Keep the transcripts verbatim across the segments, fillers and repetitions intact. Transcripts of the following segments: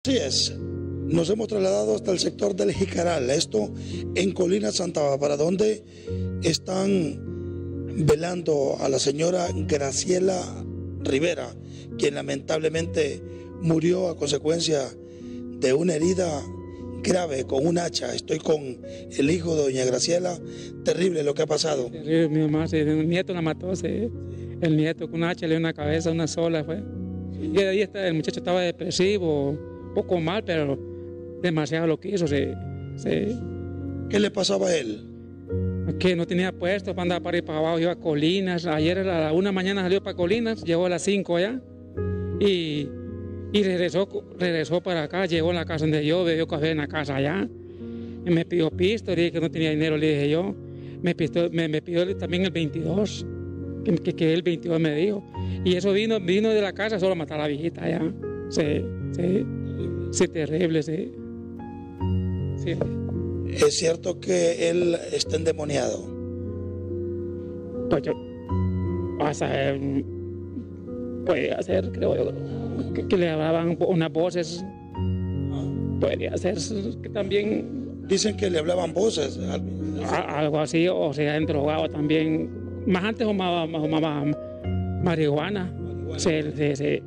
Así es, nos hemos trasladado hasta el sector del Jicaral, esto en Colina Santa Bárbara, donde están velando a la señora Graciela Rivera, quien lamentablemente murió a consecuencia de una herida grave con un hacha. Estoy con el hijo de doña Graciela. Terrible lo que ha pasado. Terrible, mi mamá, sí, el nieto la mató, sí. El nieto con un hacha le dio una cabeza, una sola fue. Y de ahí está, el muchacho estaba depresivo, un poco mal, pero demasiado lo quiso, sí, sí. ¿Qué le pasaba a él? Que no tenía puesto para andar para ir para abajo, iba a Colinas. Ayer a la una mañana salió para Colinas, llegó a las cinco allá y, y regresó, regresó para acá, llegó a la casa donde yo, bebió café en la casa allá. Y me pidió pisto, dije que no tenía dinero, le dije yo. Me pidió, me, me pidió también el veintidós, que, que, que el veintidós me dijo. Y eso vino, vino de la casa solo a matar a la viejita allá. Sí, sí, sí, terrible, sí. Sí. ¿Es cierto que él está endemoniado? Pues yo, a saber, puede ser, creo yo, que, que le hablaban unas voces, podría ser que también... Dicen que le hablaban voces. A, algo así, o sea, endrogado también. Más antes fumaba, fumaba marihuana. marihuana. Sí, sí, sí.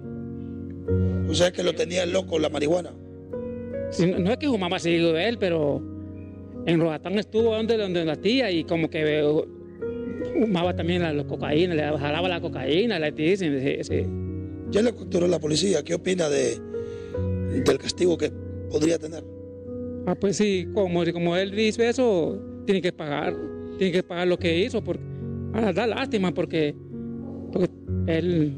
O sea que lo tenía loco la marihuana. Sí, no es que fumaba seguido de él, pero... En Roatán estuvo donde, donde la tía y como que fumaba también la, la cocaína, le jalaba la cocaína, le dicen, sí, sí. Ya le capturó la policía, ¿qué opina de, del castigo que podría tener? Ah, pues sí, como, como él dice eso, tiene que pagar, tiene que pagar lo que hizo, porque ah, da lástima porque, porque él,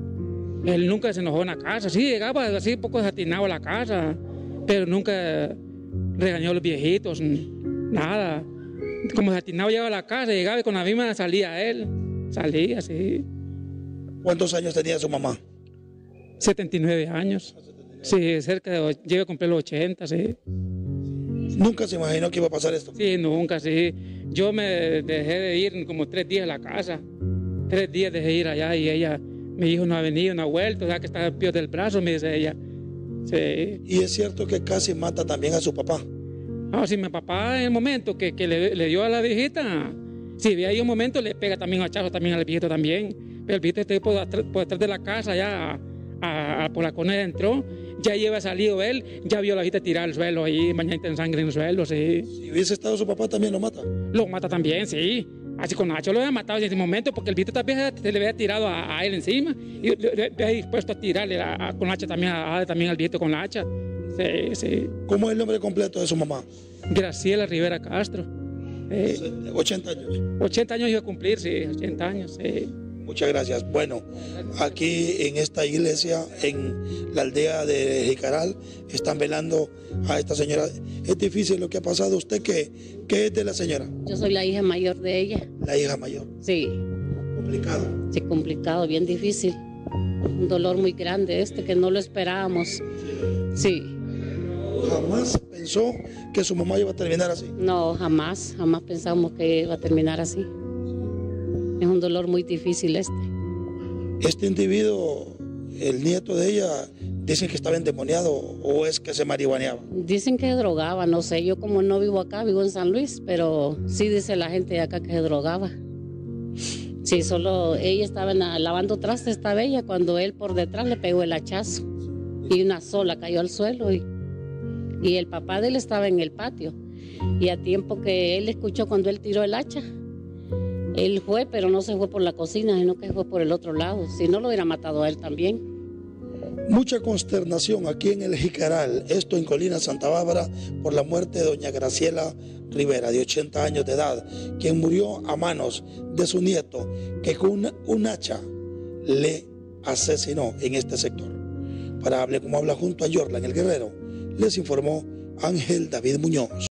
él nunca se enojó en la casa, sí, llegaba así un poco desatinado a la casa, pero nunca regañó a los viejitos, nada. Como desatinado llegaba a la casa, llegaba y con la misma salía él, salía así. ¿Cuántos años tenía su mamá? setenta y nueve años, sí, cerca de, llega a cumplir los ochenta, sí. ¿Nunca se imaginó que iba a pasar esto? Sí, nunca, sí. Yo me dejé de ir como tres días a la casa, tres días dejé de ir allá y ella, mi hijo no ha venido, no ha vuelto, ya que está pío del brazo, me dice ella. Sí. ¿Y es cierto que casi mata también a su papá? Ah, sí, mi papá en el momento que, que le, le dio a la viejita, sí, ve ahí un momento, le pega también a hachazo también al viejito también. Pero el viejito está por detrás, por detrás de la casa, ya a, a, por la corneta entró, ya lleva salido él, ya vio a la viejita tirar al suelo ahí, bañadita en sangre en el suelo, sí. Si hubiese estado su papá, ¿también lo mata? Lo mata también, sí. Así con hacha lo había matado en ese momento porque el viejito también se le había tirado a, a él encima y le, le, le había dispuesto a tirarle a, a, con hacha también, a, también al viejito con la hacha. Sí, sí. ¿Cómo es el nombre completo de su mamá? Graciela Rivera Castro. Eh, ochenta años. ochenta años iba a cumplir, sí, ochenta años, sí. Muchas gracias. Bueno, aquí en esta iglesia, en la aldea de Jicaral, están velando a esta señora. Es difícil lo que ha pasado. ¿Usted qué, qué es de la señora? Yo soy la hija mayor de ella. La hija mayor. Sí. Complicado. Sí, complicado, bien difícil. Un dolor muy grande este que no lo esperábamos. Sí. ¿Jamás pensó que su mamá iba a terminar así? No, jamás, jamás pensamos que iba a terminar así. Es un dolor muy difícil este. Este individuo, el nieto de ella, dicen que estaba endemoniado o es que se marihuaneaba. Dicen que se drogaba, no sé, yo como no vivo acá, vivo en San Luis, pero sí dice la gente de acá que se drogaba. Sí, solo ella estaba en la, lavando trastes, estaba ella, cuando él por detrás le pegó el hachazo y una sola cayó al suelo y, y el papá de él estaba en el patio y a tiempo que él escuchó cuando él tiró el hacha, él fue, pero no se fue por la cocina, sino que fue por el otro lado. Si no, lo hubiera matado a él también. Mucha consternación aquí en el Jicaral, esto en Colina Santa Bárbara, por la muerte de doña Graciela Rivera, de ochenta años de edad, quien murió a manos de su nieto, que con un, un hacha le asesinó en este sector. Para Hable Como Habla junto a Yorlan El Guerrero, les informó Ángel David Muñoz.